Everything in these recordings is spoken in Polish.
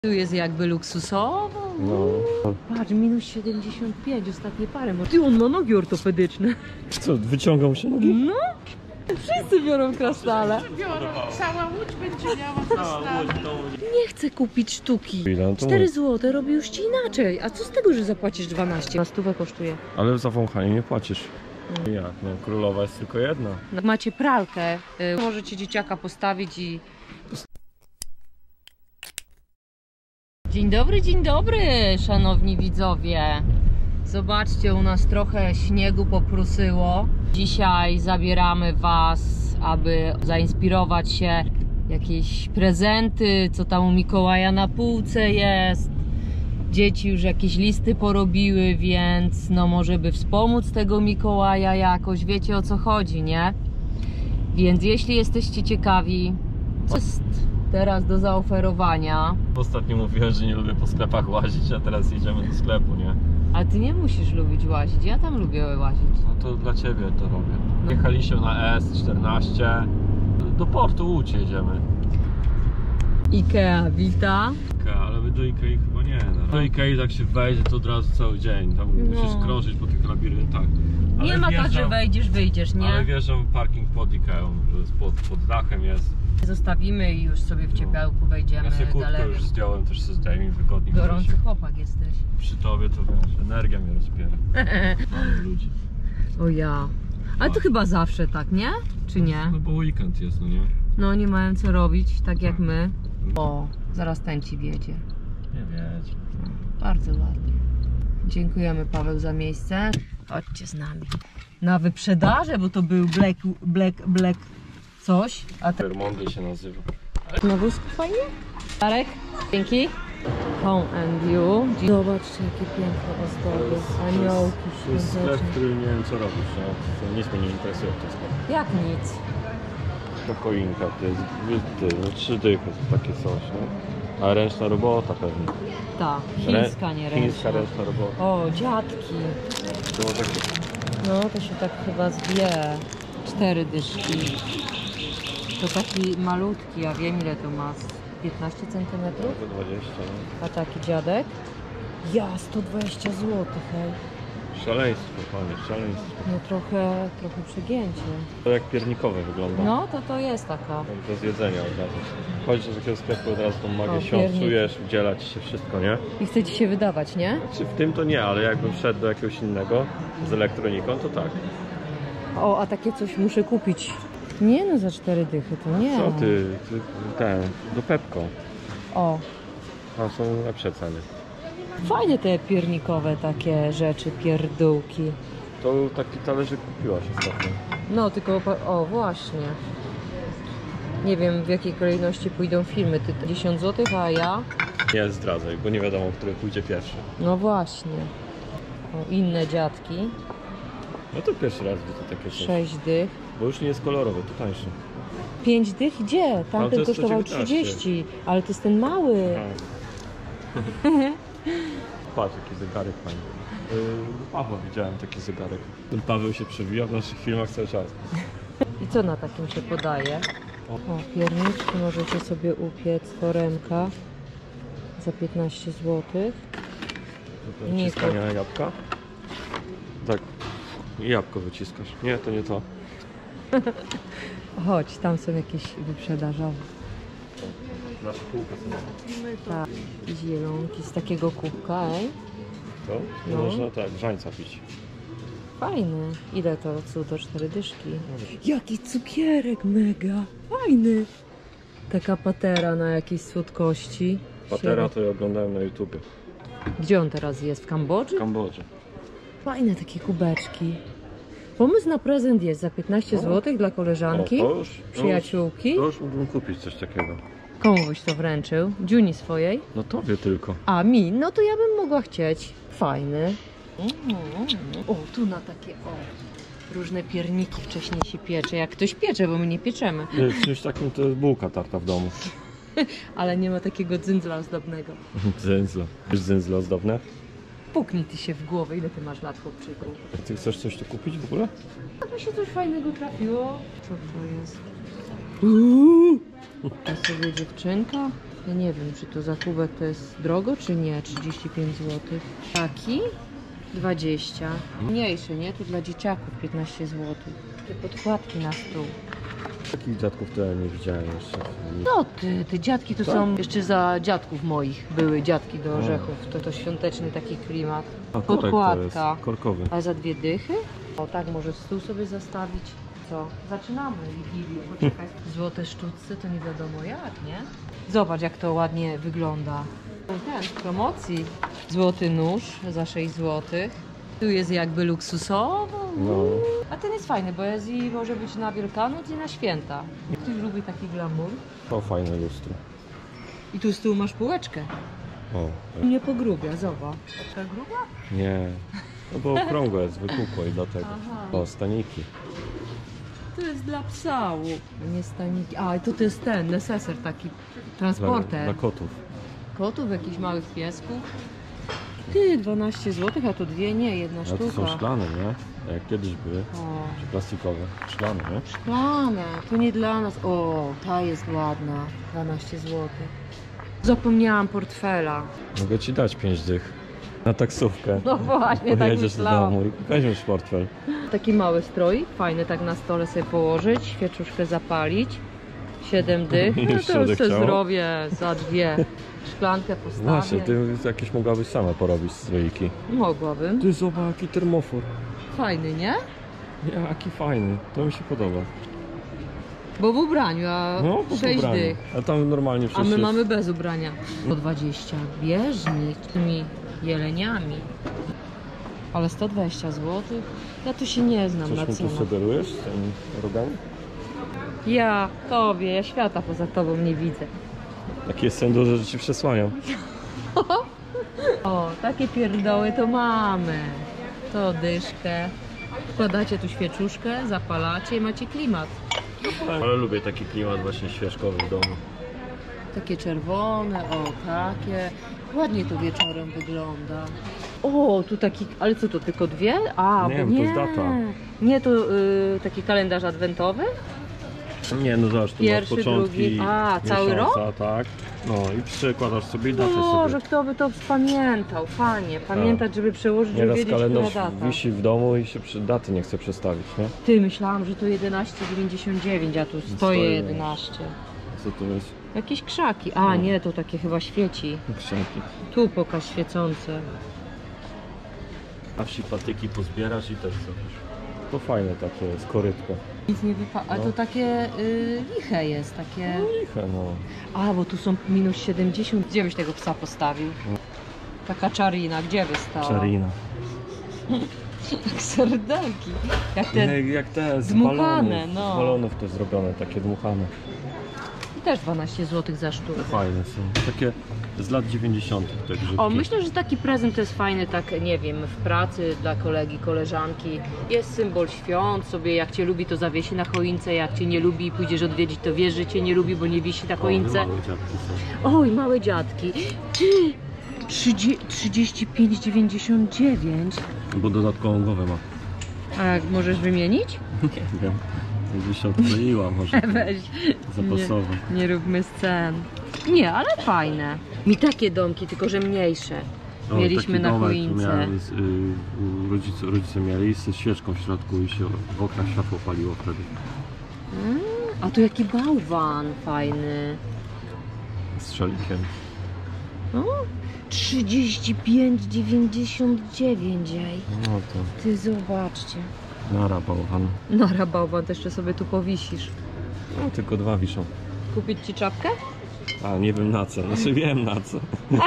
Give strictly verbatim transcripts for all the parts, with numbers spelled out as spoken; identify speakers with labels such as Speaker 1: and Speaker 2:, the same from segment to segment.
Speaker 1: Tu jest jakby luksusowo.
Speaker 2: No.
Speaker 1: Patrz, minus siedemdziesiąt pięć, ostatnie parę. Ty, on ma nogi ortopedyczne.
Speaker 2: Co, wyciągał się nogi?
Speaker 1: No. Wszyscy biorą krastale.
Speaker 3: Biorą. Cała łódź będzie miała krastale.
Speaker 1: Nie chcę kupić sztuki.
Speaker 2: Ile? To
Speaker 1: cztery złote robi już ci inaczej. A co z tego, że zapłacisz dwanaście? Na stówę kosztuje.
Speaker 2: Ale za wąchanie nie płacisz. Jak? No królowa jest tylko jedna.
Speaker 1: Jak macie pralkę, y, możecie dzieciaka postawić i... Dzień dobry, dzień dobry, szanowni widzowie. Zobaczcie, u nas trochę śniegu poprusyło. Dzisiaj zabieramy was, aby zainspirować się, jakieś prezenty, co tam u Mikołaja na półce jest. Dzieci już jakieś listy porobiły, więc no może by wspomóc tego Mikołaja jakoś, wiecie o co chodzi, nie? Więc jeśli jesteście ciekawi, co jest teraz do zaoferowania.
Speaker 2: Ostatnio mówiłem, że nie lubię po sklepach łazić, a teraz jedziemy do sklepu, nie?
Speaker 1: Ale ty nie musisz lubić łazić, ja tam lubię łazić.
Speaker 2: No to dla ciebie to robię.
Speaker 1: No.
Speaker 2: Jechaliśmy na S czternaście. Do portu Łódź jedziemy.
Speaker 1: Ikea wita.
Speaker 2: Ale my do Ikei chyba nie. No. Do Ikei tak się wejdzie, to od razu cały dzień. Tam
Speaker 1: No.
Speaker 2: musisz krążyć po tych labiryntach. Ale
Speaker 1: Nie ma tak, że
Speaker 2: wjeżdżam-
Speaker 1: wejdziesz, wyjdziesz, nie?
Speaker 2: Ale wjeżdżam parking pod Ikeą, że pod, pod dachem jest.
Speaker 1: Zostawimy i już sobie w ciepełku wejdziemy.
Speaker 2: Ja sobie kurtkę
Speaker 1: galerią.
Speaker 2: już zdjąłem, też sobie zdejmij wygodnie.
Speaker 1: Gorący chłopak jesteś.
Speaker 2: Przy tobie to wiesz, energia mnie rozpiera. Mamy ludzi.
Speaker 1: O ja. Ale to chyba zawsze tak, nie? Czy nie?
Speaker 2: No bo weekend jest, no nie?
Speaker 1: No nie mają co robić, tak jak my. O, zaraz ten ci wiedzie.
Speaker 2: Nie wiecie.
Speaker 1: Bardzo ładnie. Dziękujemy, Paweł, za miejsce. Chodźcie z nami. Na wyprzedaże, bo to był black, black, black coś. A te...
Speaker 2: Vermondy się nazywa.
Speaker 1: Na wózku fajnie? Darek, dzięki. Home and you. Zobaczcie, jakie piękne ozdoby. Aniołki
Speaker 2: To jest sklep,
Speaker 1: świąteczne.
Speaker 2: który nie wiem co robisz, no. To nic mnie nie interesuje w tym sklepie.
Speaker 1: Jak nic.
Speaker 2: To choinka, to jest ty, no trzy dychy, to takie coś, no. A ręczna robota pewnie.
Speaker 1: Ta, chińska, nie ręczna.
Speaker 2: Chińska ręczna robota.
Speaker 1: O, dziadki.
Speaker 2: To takie...
Speaker 1: No, to się tak chyba zwie. Cztery dyszki. To taki malutki, ja wiem ile to ma. piętnaście centymetrów?
Speaker 2: dwadzieścia, no.
Speaker 1: A taki dziadek? Ja, sto dwadzieścia złotych, hej.
Speaker 2: Szaleństwo, panie, szaleństwo.
Speaker 1: No trochę, trochę przegięcie.
Speaker 2: To jak piernikowe wygląda.
Speaker 1: No, to to jest taka.
Speaker 2: Tam do zjedzenia od razu. Chodzisz do takiego sklepu, od razu tą magię
Speaker 1: O,
Speaker 2: świąt
Speaker 1: piernik.
Speaker 2: czujesz, udziela ci się wszystko, nie?
Speaker 1: I chce ci się wydawać, nie?
Speaker 2: Czy w tym to nie, ale jakbym wszedł do jakiegoś innego z elektroniką, to tak.
Speaker 1: O, a takie coś muszę kupić. Nie no, za cztery dychy to nie.
Speaker 2: Co ty, ty ten, do Pepko.
Speaker 1: O,
Speaker 2: Tam są lepsze ceny.
Speaker 1: fajne te piernikowe takie rzeczy, pierdółki.
Speaker 2: To taki talerzyk kupiłaś ostatnio.
Speaker 1: No, tylko, o właśnie. Nie wiem w jakiej kolejności pójdą filmy. Ty dziesięć złotych, a ja?
Speaker 2: Nie zdradzaj, bo nie wiadomo, który pójdzie pierwszy.
Speaker 1: No właśnie. O, inne dziadki.
Speaker 2: No to pierwszy raz widzę takie coś.
Speaker 1: sześć dych.
Speaker 2: Bo już nie jest kolorowy, to tańszy.
Speaker 1: pięć dych? Gdzie?
Speaker 2: Ale to
Speaker 1: Tamten
Speaker 2: jest
Speaker 1: kosztował
Speaker 2: sto dziewiętnaście.
Speaker 1: trzydzieści. Ale to jest ten mały.
Speaker 2: Patrz, jaki zegarek fajny. Yy, Paweł widziałem taki zegarek. Ten Paweł się przewija w naszych filmach cały czas.
Speaker 1: I co na takim się podaje? O, pierniczki możecie sobie upiec, foremka za piętnaście złotych.
Speaker 2: Do
Speaker 1: Nie,
Speaker 2: wyciskania jabłka. Tak, i jabłko wyciskasz. Nie, to nie to.
Speaker 1: Chodź, tam są jakieś wyprzedażowe.
Speaker 2: Nasza półka sobie.
Speaker 1: Tak, zielonki z takiego kubka, ej.
Speaker 2: To?
Speaker 1: No.
Speaker 2: Można tak, grzańca pić.
Speaker 1: Fajny. Ile to? Co to? Cztery dyszki. Jaki cukierek mega. Fajny. Taka patera na jakiejś słodkości.
Speaker 2: Patera to ja oglądałem na YouTubie.
Speaker 1: Gdzie on teraz jest? W Kambodży?
Speaker 2: W Kambodży.
Speaker 1: Fajne takie kubeczki. Pomysł na prezent jest za piętnaście złotych dla koleżanki,
Speaker 2: O, to już,
Speaker 1: przyjaciółki.
Speaker 2: To już mógłbym kupić coś takiego.
Speaker 1: Komu byś to wręczył? Dziuni swojej?
Speaker 2: No tobie tylko.
Speaker 1: A mi? No to ja bym mogła chcieć. Fajny. O, tu na takie, o. Różne pierniki wcześniej się piecze. Jak ktoś piecze, bo my nie pieczemy.
Speaker 2: Nie, w czymś takim to jest bułka tarta w domu.
Speaker 1: Ale nie ma takiego dzyndzla ozdobnego.
Speaker 2: Dzędzlo. Wiesz dzędzle ozdobne?
Speaker 1: Puknij ty się w głowę. Ile ty masz lat, chłopczyku?
Speaker 2: Ty chcesz coś tu kupić w ogóle?
Speaker 1: A mi się coś fajnego trafiło. Co to jest? To sobie dziewczynka. Ja nie wiem, czy to za kubek to jest drogo, czy nie. trzydzieści pięć złotych. Taki? dwadzieścia. Mniejszy, nie? Tu dla dzieciaków piętnaście złotych. Te podkładki na stół.
Speaker 2: Takich dziadków to ja nie widziałem jeszcze.
Speaker 1: No ty, te dziadki to
Speaker 2: Tak?
Speaker 1: są jeszcze za dziadków moich. Były dziadki do orzechów. To to świąteczny taki klimat.
Speaker 2: A korek to
Speaker 1: Podkładka.
Speaker 2: jest korkowy.
Speaker 1: A za dwie dychy? O tak, może stół sobie zastawić. Co? Zaczynamy Wigilię. Poczekaj. Złote sztuczce to nie wiadomo jak, nie? Zobacz jak to ładnie wygląda. Ten w promocji. Złoty nóż za sześć złotych. Tu jest jakby luksusowo.
Speaker 2: No.
Speaker 1: A ten jest fajny, bo jest i może być na Wielkanoc i na święta. Ktoś lubi taki glamour.
Speaker 2: To fajne lustro.
Speaker 1: I tu z tyłu masz półeczkę.
Speaker 2: O,
Speaker 1: Nie pogrubia, zobacz. Ta gruba?
Speaker 2: nie. No bo okrągłe jest, wypukłe i dlatego.
Speaker 1: Aha.
Speaker 2: O, staniki.
Speaker 1: To jest dla psału. Nie staniki. A, i to, to jest ten, neseser taki, transporter.
Speaker 2: Dla, dla kotów.
Speaker 1: Kotów, jakichś małych piesków. Ty, dwanaście złotych, a to dwie, nie, jedna
Speaker 2: A to
Speaker 1: sztuka.
Speaker 2: są szklane, nie? Jak kiedyś były.
Speaker 1: O,
Speaker 2: Czy plastikowe. Szklane, nie?
Speaker 1: szklane, to nie dla nas. O, ta jest ładna, dwanaście złotych. Zapomniałam portfela.
Speaker 2: Mogę ci dać pięć dych. Na taksówkę.
Speaker 1: No właśnie, tak
Speaker 2: Pojedziesz do
Speaker 1: myślałam.
Speaker 2: domu i weźmiesz portfel.
Speaker 1: Taki mały strój, fajny tak na stole sobie położyć, świeczuszkę zapalić. Siedem dych, no
Speaker 2: Już
Speaker 1: to
Speaker 2: się
Speaker 1: już sobie
Speaker 2: odechciało?
Speaker 1: zrobię za dwie. Szklankę postawię.
Speaker 2: Właśnie, ty jakieś mogłabyś sama porobić stroiki.
Speaker 1: Mogłabym.
Speaker 2: Ty zobacz, jaki termofor.
Speaker 1: Fajny, nie?
Speaker 2: Jaki fajny, to mi się podoba.
Speaker 1: Bo w ubraniu, a
Speaker 2: No, po
Speaker 1: sześć
Speaker 2: ubraniu.
Speaker 1: dych.
Speaker 2: A tam normalnie
Speaker 1: A
Speaker 2: przecież
Speaker 1: my
Speaker 2: jest...
Speaker 1: mamy bez ubrania. Po dwadzieścia. Bieżnik z tymi jeleniami. Ale sto dwadzieścia złotych? Ja tu się nie znam
Speaker 2: Coś
Speaker 1: na
Speaker 2: mi tu
Speaker 1: cenach.
Speaker 2: sugerujesz z tym rogami?
Speaker 1: Ja tobie, ja świata poza tobą nie widzę.
Speaker 2: Taki jest sen duży, że ci przesłaniam.
Speaker 1: O, takie pierdoły to mamy. To dyszkę. Wkładacie tu świeczuszkę, zapalacie i macie klimat.
Speaker 2: Ale lubię taki klimat właśnie świeżkowy w domu.
Speaker 1: Takie czerwone, o takie. Ładnie to wieczorem wygląda. O, tu taki, ale co to, tylko dwie? A,
Speaker 2: Nie,
Speaker 1: bo
Speaker 2: bo to
Speaker 1: nie.
Speaker 2: jest data.
Speaker 1: Nie, to y, taki kalendarz adwentowy?
Speaker 2: Nie, no zobacz, tu
Speaker 1: Pierwszy,
Speaker 2: masz początki
Speaker 1: drugi. A, cały
Speaker 2: miesiąca, tak. No i przykładasz sobie i datę
Speaker 1: Boże,
Speaker 2: sobie.
Speaker 1: kto by to pamiętał, fajnie. Pamiętać, żeby przełożyć, żeby
Speaker 2: Nieraz
Speaker 1: wiedzieć, która
Speaker 2: kalendarz
Speaker 1: data.
Speaker 2: wisi w domu i się przy daty nie chce przestawić, nie?
Speaker 1: Ty, myślałam, że to jedenaście dziewięćdziesiąt dziewięć, a tu stoję
Speaker 2: Stoję.
Speaker 1: jedenaście.
Speaker 2: Co to jest?
Speaker 1: Jakieś krzaki. A, nie, to takie chyba świeci.
Speaker 2: Krzaki.
Speaker 1: Tu pokaż świecące.
Speaker 2: A wsi patyki pozbierasz i też zrobisz. To fajne takie jest, korytko.
Speaker 1: Nic nie wypada. A
Speaker 2: No.
Speaker 1: to takie y, liche jest, takie...
Speaker 2: No liche, no.
Speaker 1: A, bo tu są minus siedemdziesiąt. Gdzie byś tego psa postawił? Taka czarina, gdzie by stała?
Speaker 2: Czarina.
Speaker 1: Jak serdelki. Jak te...
Speaker 2: Jak, jak te z
Speaker 1: dmuchane,
Speaker 2: balonów,
Speaker 1: no.
Speaker 2: z balonów to zrobione, takie dmuchane.
Speaker 1: I też dwanaście złotych za sztukę.
Speaker 2: Fajne są. Takie z lat dziewięćdziesiątych te grzybki.
Speaker 1: O, myślę, że taki prezent to jest fajny, tak nie wiem, w pracy dla kolegi, koleżanki. Jest symbol świąt, sobie jak cię lubi to zawiesi na choince, jak cię nie lubi i pójdziesz odwiedzić to wiesz, że cię nie lubi, bo nie wisi na choince.
Speaker 2: O, małe dziadki są.
Speaker 1: Oj, małe dziadki. Ty, trzydzieści pięć dziewięćdziesiąt dziewięć.
Speaker 2: Bo dodatkową głowę ma.
Speaker 1: A jak możesz wymienić?
Speaker 2: Nie wiem. Gdzieś się odkleiła może.
Speaker 1: Weź.
Speaker 2: Zapasowo.
Speaker 1: Nie, nie róbmy scen. Nie, ale fajne. Mi takie domki, tylko że mniejsze.
Speaker 2: O,
Speaker 1: Mieliśmy
Speaker 2: taki
Speaker 1: na
Speaker 2: domek
Speaker 1: choince.
Speaker 2: miałem z, y, u rodzice, rodzice mieli z świeczką w środku i się w oknach światło paliło wtedy.
Speaker 1: Mm, a tu jaki bałwan fajny.
Speaker 2: Z szalikiem.
Speaker 1: O, trzydzieści pięć dziewięćdziesiąt dziewięć, ej.
Speaker 2: No to
Speaker 1: Ty zobaczcie.
Speaker 2: nara bałwan.
Speaker 1: Nara bałwan, to jeszcze sobie tu powisisz.
Speaker 2: No tylko dwa wiszą.
Speaker 1: Kupić ci czapkę?
Speaker 2: A nie wiem na co, znaczy wiem na co.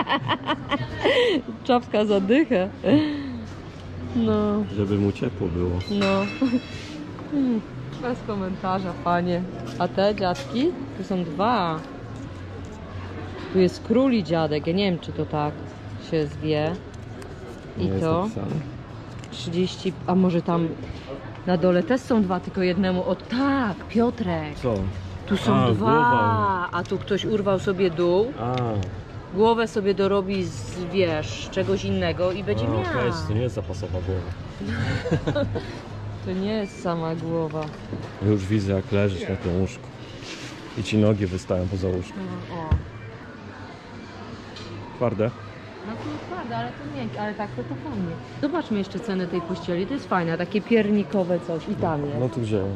Speaker 1: Czapka za dychę. No,
Speaker 2: Żeby mu ciepło było.
Speaker 1: no. Hmm, bez komentarza, panie. A te dziadki? Tu są dwa. Tu jest króli dziadek, ja nie wiem, czy to tak się zwie. I
Speaker 2: Nie jest
Speaker 1: to
Speaker 2: napisane.
Speaker 1: trzydzieści, a może tam na dole też są dwa, tylko jednemu. O tak, Piotrek.
Speaker 2: Co?
Speaker 1: Tu są
Speaker 2: A,
Speaker 1: dwa,
Speaker 2: głowa.
Speaker 1: a tu ktoś urwał sobie dół,
Speaker 2: A,
Speaker 1: głowę sobie dorobi z, wiesz, czegoś innego i będzie
Speaker 2: a
Speaker 1: miał.
Speaker 2: okej, to nie jest zapasowa głowa.
Speaker 1: To nie jest sama głowa.
Speaker 2: Już widzę jak leżysz na tym łóżku. I ci nogi wystają poza łóżką.
Speaker 1: No, o.
Speaker 2: Twarde.
Speaker 1: No to twarde, ale to miękkie, ale tak to to fajnie. Zobaczmy jeszcze cenę tej pościeli, to jest fajne, takie piernikowe coś i tam jest.
Speaker 2: No tu wziąłem.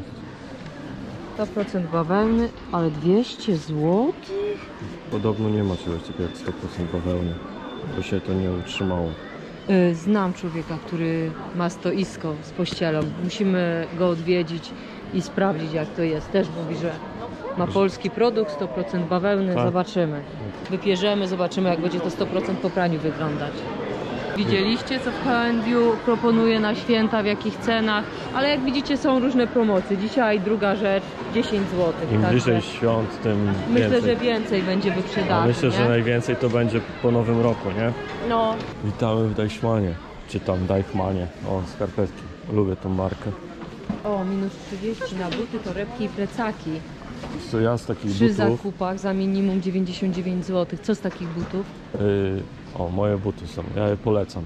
Speaker 1: sto procent bawełny, ale dwieście złotych?
Speaker 2: Podobno nie ma czegoś takiego jak sto procent bawełny, bo się to nie utrzymało.
Speaker 1: Yy, Znam człowieka, który ma stoisko z pościelą. Musimy go odwiedzić i sprawdzić, jak to jest. Też mówi, że ma polski produkt, sto procent bawełny.
Speaker 2: Tak.
Speaker 1: Zobaczymy. Wypierzemy, zobaczymy, jak będzie to sto procent po praniu wyglądać. Widzieliście, co w H and V proponuje na święta, w jakich cenach, ale jak widzicie, są różne promocje. Dzisiaj druga rzecz, dziesięć złotych.
Speaker 2: Im
Speaker 1: także
Speaker 2: bliżej świąt, tym
Speaker 1: myślę,
Speaker 2: więcej.
Speaker 1: że więcej będzie
Speaker 2: A
Speaker 1: wyprzedaży.
Speaker 2: myślę,
Speaker 1: nie?
Speaker 2: że najwięcej to będzie po nowym roku, nie?
Speaker 1: No,
Speaker 2: Witamy w Deichmanie, czy tam Deichmanie. O, skarpetki. Lubię tą markę.
Speaker 1: o, minus trzydzieści na buty, torebki i plecaki.
Speaker 2: Co ja z takich
Speaker 1: Przy
Speaker 2: butów...
Speaker 1: zakupach za minimum dziewięćdziesiąt dziewięć złotych. Co z takich butów?
Speaker 2: Yy, o, moje buty są, ja je polecam.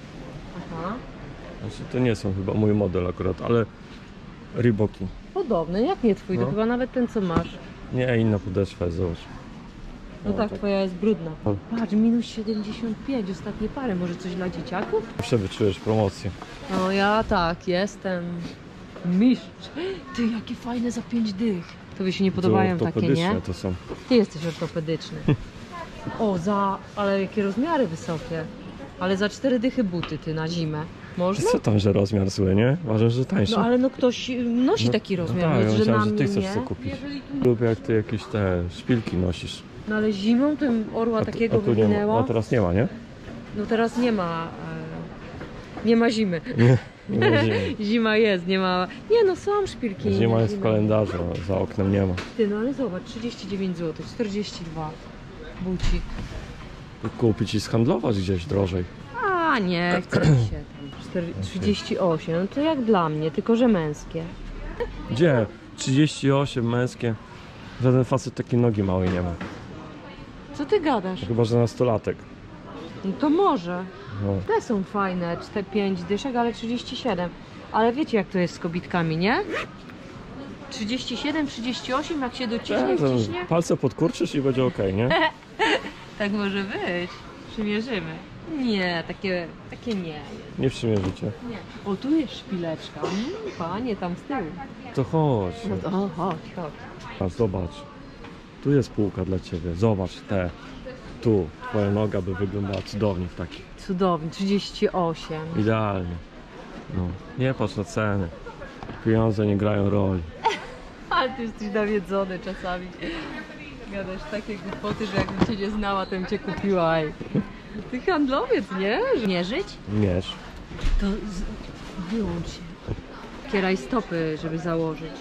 Speaker 1: Aha.
Speaker 2: Znaczy, to nie są chyba mój model akurat, ale Reeboki.
Speaker 1: Podobny, jak nie twój,
Speaker 2: No.
Speaker 1: to chyba nawet ten, co masz.
Speaker 2: Nie, inna podeszwa jest, zobacz.
Speaker 1: No
Speaker 2: No,
Speaker 1: tak,
Speaker 2: tak.
Speaker 1: twoja jest brudna.
Speaker 2: O.
Speaker 1: Patrz, minus siedemdziesiąt pięć, ostatnie pary. Może coś dla dzieciaków?
Speaker 2: Zawsze wyczujesz promocję.
Speaker 1: No ja tak, jestem mistrz. Ty, jakie fajne za pięć dych. Tobie się nie podobają
Speaker 2: To
Speaker 1: takie, nie?
Speaker 2: ortopedyczne to są.
Speaker 1: Ty jesteś ortopedyczny. O, za... ale jakie rozmiary wysokie. Ale za cztery dychy buty, ty, na zimę. Można?
Speaker 2: Co tam, że rozmiar zły, nie? Uważasz, że tańsze?
Speaker 1: No ale no ktoś nosi
Speaker 2: No,
Speaker 1: taki rozmiar,
Speaker 2: no tak,
Speaker 1: no,
Speaker 2: ja
Speaker 1: że na
Speaker 2: myślałem, że
Speaker 1: mnie
Speaker 2: ty chcesz
Speaker 1: nie.
Speaker 2: sobie kupić.
Speaker 1: Jeżeli tu...
Speaker 2: Lubię, jak ty jakieś te szpilki nosisz.
Speaker 1: No ale zimą tym orła
Speaker 2: A tu,
Speaker 1: takiego
Speaker 2: a tu nie ma,
Speaker 1: wywinęła.
Speaker 2: a teraz nie ma, nie?
Speaker 1: No teraz nie ma... E... Nie ma zimy.
Speaker 2: Nie, nie ma zimy.
Speaker 1: Zima jest, nie ma... Nie no, są szpilki.
Speaker 2: Zima
Speaker 1: na
Speaker 2: jest w
Speaker 1: zimę.
Speaker 2: kalendarzu, a za oknem nie ma.
Speaker 1: Ty, no ale zobacz, trzydzieści dziewięć złotych, czterdzieści dwa bucik.
Speaker 2: Kupić i zhandlować gdzieś drożej.
Speaker 1: A nie, chce mi się tam. cztery- trzydzieści osiem, to jak dla mnie, tylko że męskie.
Speaker 2: Gdzie? trzydzieści osiem męskie. Żaden facet takiej nogi małej nie ma.
Speaker 1: Co ty gadasz?
Speaker 2: Chyba, że nastolatek.
Speaker 1: No to może.
Speaker 2: No.
Speaker 1: Te są fajne, cztery pięć dyszek, ale trzydzieści siedem. Ale wiecie, jak to jest z kobitkami, nie? trzydzieści siedem, trzydzieści osiem, jak się dociśnie,
Speaker 2: Tak,
Speaker 1: wciśnie.
Speaker 2: palce podkurczysz i będzie ok, nie?
Speaker 1: Tak może być. Przymierzymy. Nie, takie, takie nie.
Speaker 2: Nie przymierzycie.
Speaker 1: Nie. O, tu jest szpileczka. Mm, panie, tam z tyłu.
Speaker 2: To chodź.
Speaker 1: No to, o, chodź, chodź.
Speaker 2: A zobacz. Tu jest półka dla ciebie. Zobacz te. Tu. Twoja noga by wyglądała cudownie w takich.
Speaker 1: Cudownie, trzydzieści osiem.
Speaker 2: Idealnie. No. Nie patrz na ceny. Pieniądze nie grają roli.
Speaker 1: Ale ty jesteś nawiedzony czasami. Gadasz takie głupoty, że jakbym cię nie znała, to bym cię kupiła. Ej. Ty handlowiec, nie? Nie żyć?
Speaker 2: Mierz.
Speaker 1: To z... wyłącz się. Kieraj stopy, żeby założyć.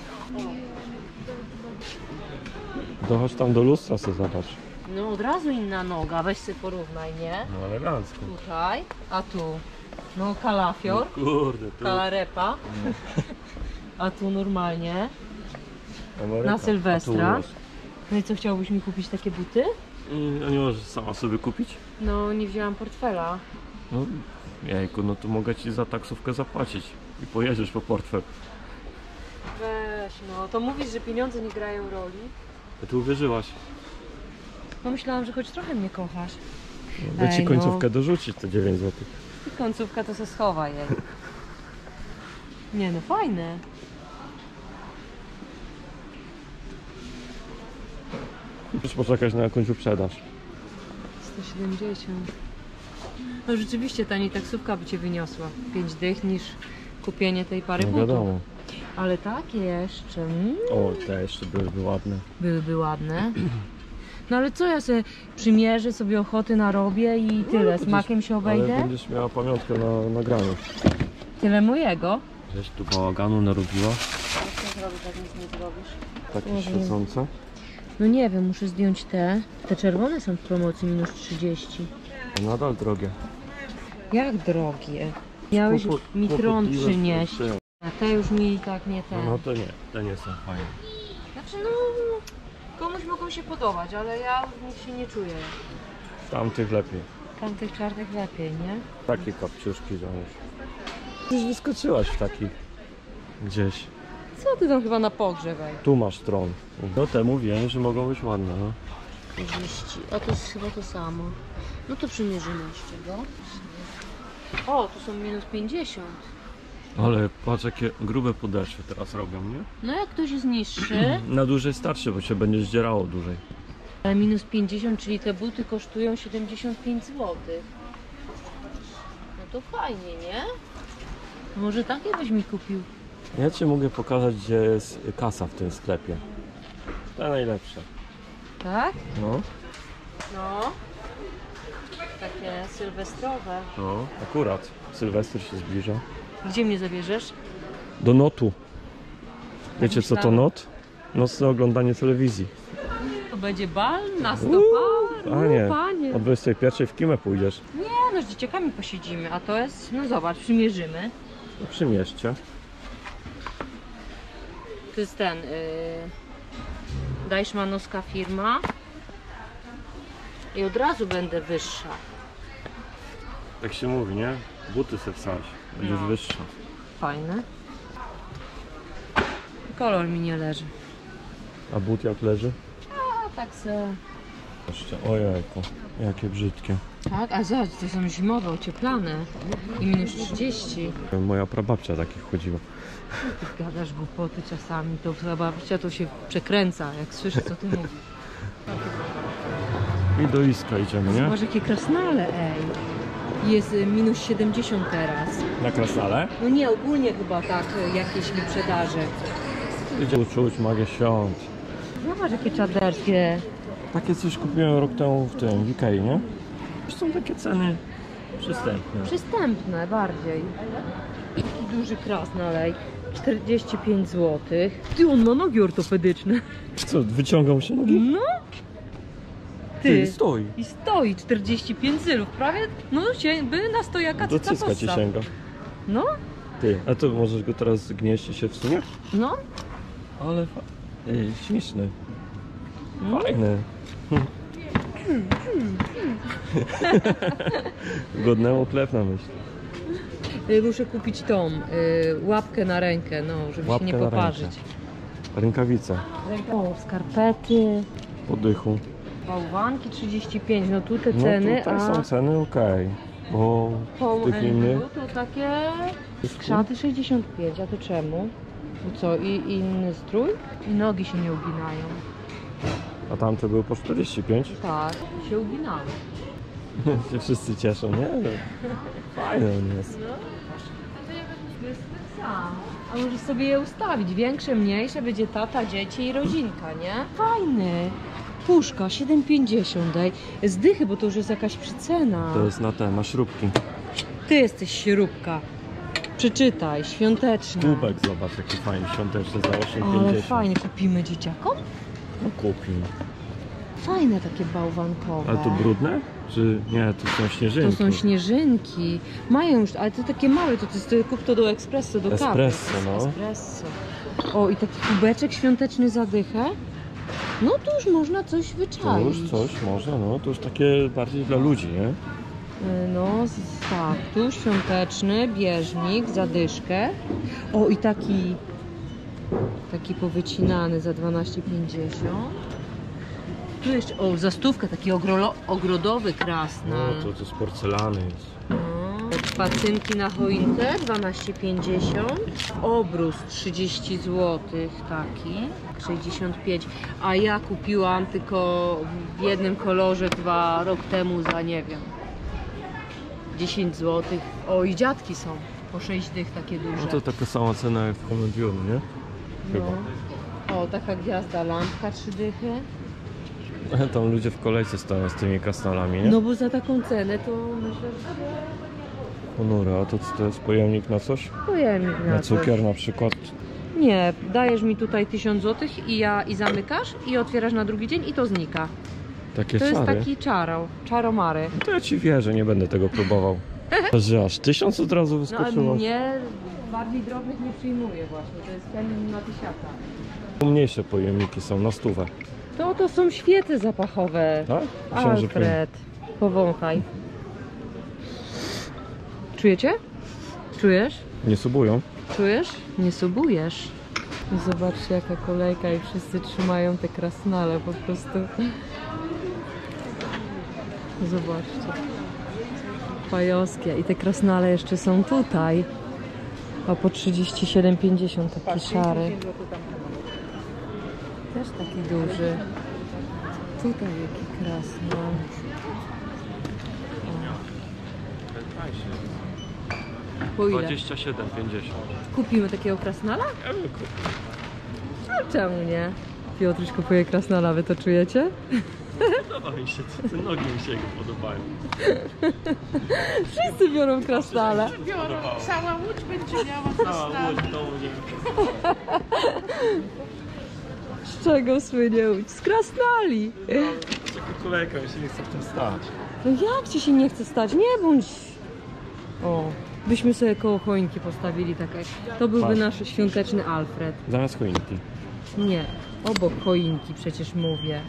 Speaker 2: To chodź tam do lustra sobie zobacz.
Speaker 1: No od razu inna noga, weź sobie porównaj, nie?
Speaker 2: No elegancko.
Speaker 1: Tutaj, a tu. No kalafior,
Speaker 2: Kurde, tu.
Speaker 1: kalarepa. A tu normalnie.
Speaker 2: Ameryka.
Speaker 1: Na Sylwestra.
Speaker 2: A tu u nas.
Speaker 1: No i co, chciałbyś mi kupić takie buty?
Speaker 2: Mm, A nie możesz sama sobie kupić?
Speaker 1: No nie wzięłam portfela.
Speaker 2: No jejku, no to mogę ci za taksówkę zapłacić. I pojedziesz po portfel.
Speaker 1: Weź no, to mówisz, że pieniądze nie grają roli?
Speaker 2: A ty uwierzyłaś.
Speaker 1: No myślałam, że choć trochę mnie kochasz.
Speaker 2: By ci
Speaker 1: Ej,
Speaker 2: końcówkę
Speaker 1: no.
Speaker 2: dorzucić te dziewięć złotych.
Speaker 1: I końcówka to se schowa jej. Nie no, fajne.
Speaker 2: Musisz poczekać na jakąś wyprzedaż.
Speaker 1: sto siedemdziesiąt. No rzeczywiście taniej taksówka by cię wyniosła. pięć dych niż kupienie tej pary
Speaker 2: No
Speaker 1: butów.
Speaker 2: wiadomo.
Speaker 1: Ale takie jeszcze. Mm,
Speaker 2: O, te jeszcze byłyby ładne.
Speaker 1: byłyby ładne. No ale co ja sobie przymierzę, sobie ochoty narobię i tyle. Smakiem się
Speaker 2: Ale
Speaker 1: obejdę?
Speaker 2: będziesz miała pamiątkę na nagraniu.
Speaker 1: Tyle mojego.
Speaker 2: Żeś tu bałaganu narobiła.
Speaker 1: Co zrobisz, jak nic nie zrobisz?
Speaker 2: Takie
Speaker 1: Może nie.
Speaker 2: świecące.
Speaker 1: No nie wiem, muszę zdjąć te. Te czerwone są w promocji minus trzydzieści.
Speaker 2: Nadal drogie.
Speaker 1: Jak drogie. Miałeś
Speaker 2: Kłopot-
Speaker 1: mi tron
Speaker 2: kłopotliwe
Speaker 1: przynieść.
Speaker 2: przyjąć.
Speaker 1: A te już mi tak nie te.
Speaker 2: No to nie, te nie są fajne.
Speaker 1: Znaczy no, komuś mogą się podobać, ale ja w nich się nie czuję.
Speaker 2: W tamtych lepiej.
Speaker 1: Tamtych czarnych lepiej, nie?
Speaker 2: Takie kapciuszki załóż. Już wyskoczyłaś w takich gdzieś.
Speaker 1: Co ty tam chyba na pogrzebaj?
Speaker 2: Tu masz tron. No te mówiłem, że mogą być ładne, no.
Speaker 1: trzydzieści. A to jest chyba to samo. No to przymierzymy jeszcze go. O, tu są minus pięćdziesiąt.
Speaker 2: Ale patrz, jakie grube podeszwy teraz robią, nie?
Speaker 1: No jak ktoś jest niższy,
Speaker 2: Na dłużej starczy, bo się będzie zdzierało dłużej.
Speaker 1: ale minus pięćdziesiąt, czyli te buty kosztują siedemdziesiąt pięć złotych. No to fajnie, nie? Może takie byś mi kupił.
Speaker 2: Ja ci mogę pokazać, gdzie jest kasa w tym sklepie. Te najlepsze.
Speaker 1: Tak?
Speaker 2: No,
Speaker 1: No. Takie sylwestrowe.
Speaker 2: no, akurat. Sylwester się zbliża.
Speaker 1: Gdzie mnie zabierzesz?
Speaker 2: Do notu. Wiecie co to
Speaker 1: myślałam.
Speaker 2: not? Nocne oglądanie telewizji.
Speaker 1: To będzie bal na sto
Speaker 2: Uuu,
Speaker 1: par.
Speaker 2: panie.
Speaker 1: No, panie.
Speaker 2: O dwudziestej pierwszej w kimę pójdziesz.
Speaker 1: Nie, no z dzieciakami posiedzimy, a to jest, no zobacz, przymierzymy.
Speaker 2: No, przymierzcie.
Speaker 1: To jest ten, yy, dajszmanowska firma i od razu będę wyższa.
Speaker 2: Tak się mówi, nie? Buty se wsadź. Będziesz
Speaker 1: No.
Speaker 2: wyższa.
Speaker 1: Fajne. Kolor mi nie leży.
Speaker 2: A but jak leży?
Speaker 1: A tak se.
Speaker 2: Jeszcze, ojejku, jakie brzydkie.
Speaker 1: Tak, a zobacz, to są zimowe, ocieplane. I minus trzydzieści.
Speaker 2: Moja prababcia takich chodziła.
Speaker 1: Ty gadasz głupoty czasami, to twoja babcia to się przekręca, jak słyszy co ty mówisz.
Speaker 2: I do Iska idziemy, nie?
Speaker 1: Zobacz jakie krasnale, ej. Jest y, minus siedemdziesiąt teraz.
Speaker 2: Na Krasnale?
Speaker 1: No nie, ogólnie chyba tak, y, jakieś wyprzedaże.
Speaker 2: Idziemy czuć magię świąt.
Speaker 1: Zobacz jakie czaderskie.
Speaker 2: Takie coś kupiłem rok temu w tym, w Ikei, nie? Są takie ceny przystępne.
Speaker 1: Przystępne bardziej. Taki duży krasnalej. czterdzieści pięć złotych. Ty, on ma nogi ortopedyczne.
Speaker 2: Co, wyciągał się nogi?
Speaker 1: No.
Speaker 2: Ty,
Speaker 1: Ty.
Speaker 2: stoi.
Speaker 1: I stoi czterdzieści pięć zylów. Prawie, no się, by na stojaka
Speaker 2: Do
Speaker 1: cyca
Speaker 2: cyska ci
Speaker 1: possał.
Speaker 2: sięga.
Speaker 1: No,
Speaker 2: Ty, a to możesz go teraz zgnieść i się wsunie?
Speaker 1: no.
Speaker 2: Ale fa... Ej, śmieszny.
Speaker 1: No.
Speaker 2: Fajny. Godnemu chleb na myśl.
Speaker 1: Y, Muszę kupić tą y, łapkę na rękę, no, żeby
Speaker 2: Łapkę
Speaker 1: się nie
Speaker 2: na
Speaker 1: poparzyć.
Speaker 2: rękę. Rękawice.
Speaker 1: O, skarpety,
Speaker 2: Po dychu.
Speaker 1: bałwanki trzydzieści pięć, no tu te
Speaker 2: No
Speaker 1: ceny,
Speaker 2: tutaj
Speaker 1: a
Speaker 2: są ceny okej. Bo
Speaker 1: Home
Speaker 2: w tych innych...
Speaker 1: and Blue to takie krzaty sześćdziesiąt pięć, a to czemu? No co, i inny strój? I nogi się nie uginają.
Speaker 2: A tamte były po czterdzieści pięć.
Speaker 1: Tak, się uginały.
Speaker 2: Się wszyscy cieszą, nie? Fajny on jest.
Speaker 1: No, to jest tak samo. A możesz sobie je ustawić, większe, mniejsze, będzie tata, dzieci i rodzinka, nie? Fajny. Puszka, siedem pięćdziesiąt daj. Zdychy, bo to już jest jakaś przycena.
Speaker 2: To jest na te, na śrubki.
Speaker 1: Ty jesteś śrubka. Przeczytaj, świąteczna.
Speaker 2: Kubek, zobacz jaki fajny, świąteczny za osiem
Speaker 1: Ale
Speaker 2: pięćdziesiąt.
Speaker 1: fajnie, kupimy dzieciakom?
Speaker 2: No kupi.
Speaker 1: Fajne takie bałwankowe.
Speaker 2: Ale to brudne? Czy nie, to są śnieżynki.
Speaker 1: To są śnieżynki. Mają już, ale to takie małe, to, to jest, kup to do espresso, do kawy.
Speaker 2: Espresso, no.
Speaker 1: Espresso. O, i taki kubeczek świąteczny za dychę. No to już można coś
Speaker 2: To
Speaker 1: wyczaić.
Speaker 2: już coś może, no to już takie bardziej dla ludzi, nie?
Speaker 1: Y, No, z- tak, tu świąteczny, bieżnik, zadyszkę. O, i taki, taki powycinany za dwanaście pięćdziesiąt. Tu jeszcze, o, za stówkę, taki ogrolo, ogrodowy krasnal.
Speaker 2: No to, to z porcelany jest.
Speaker 1: No. Pacynki na choinkę dwanaście pięćdziesiąt. Obrus trzydzieści złotych taki. sześćdziesiąt pięć. A ja kupiłam tylko w jednym kolorze dwa rok temu za nie wiem. dziesięć złotych. O, i dziadki są. Po sześć dych takie duże.
Speaker 2: No to taka sama cena jak w Komedionu, nie? Chyba.
Speaker 1: No. O, taka gwiazda lampka trzy dychy.
Speaker 2: Tam ludzie w kolejce stoją z tymi krasnalami, nie?
Speaker 1: No bo za taką cenę to myślę, że
Speaker 2: Ponura, a to co to jest pojemnik na coś?
Speaker 1: pojemnik na,
Speaker 2: Na
Speaker 1: coś.
Speaker 2: cukier na przykład.
Speaker 1: Nie, dajesz mi tutaj tysiąc złotych i ja i zamykasz i otwierasz na drugi dzień i to znika.
Speaker 2: Takie
Speaker 1: To jest
Speaker 2: czary.
Speaker 1: taki czaro, czaromary.
Speaker 2: To ja ci wierzę, nie będę tego próbował. Że aż tysiąc od razu
Speaker 1: No a
Speaker 2: wyskoczyło.
Speaker 1: mnie bardziej drobnych nie przyjmuje właśnie, to jest ten na tysiaka.
Speaker 2: Mniejsze pojemniki są na stówę.
Speaker 1: To to są świece zapachowe.
Speaker 2: Tak? Myślałem, że powiem.
Speaker 1: Alfred, powąchaj. Czujecie? Czujesz?
Speaker 2: Nie subują.
Speaker 1: Czujesz? Nie subujesz. Zobaczcie jaka kolejka i wszyscy trzymają te krasnale po prostu. Zobaczcie. Fajowskie. I te krasnale jeszcze są tutaj. A po trzydzieści siedem pięćdziesiąt taki szary. Też taki duży. Tutaj jaki krasnal. Po ile?
Speaker 2: dwadzieścia siedem pięćdziesiąt.
Speaker 1: Kupimy takiego krasnala?
Speaker 2: Ja bym kupił.
Speaker 1: A czemu nie? Piotruś kupuje krasnala, wy to czujecie?
Speaker 2: Podoba mi się, te nogi mi się jego podobają.
Speaker 1: Wszyscy biorą krasnale.
Speaker 3: Biorą, cała łódź będzie miała
Speaker 2: Cała
Speaker 3: zestaw.
Speaker 2: łódź to będzie.
Speaker 1: Z czego słynie łódź? Z krasnali.
Speaker 2: Taka kolejka, mi się nie chce w tym stać.
Speaker 1: No jak ci się nie chce stać? Nie bądź... O, byśmy sobie koło choinki postawili takie. To byłby
Speaker 2: Patrz.
Speaker 1: nasz świąteczny Alfred.
Speaker 2: Zamiast choinki.
Speaker 1: Nie, obok choinki przecież mówię.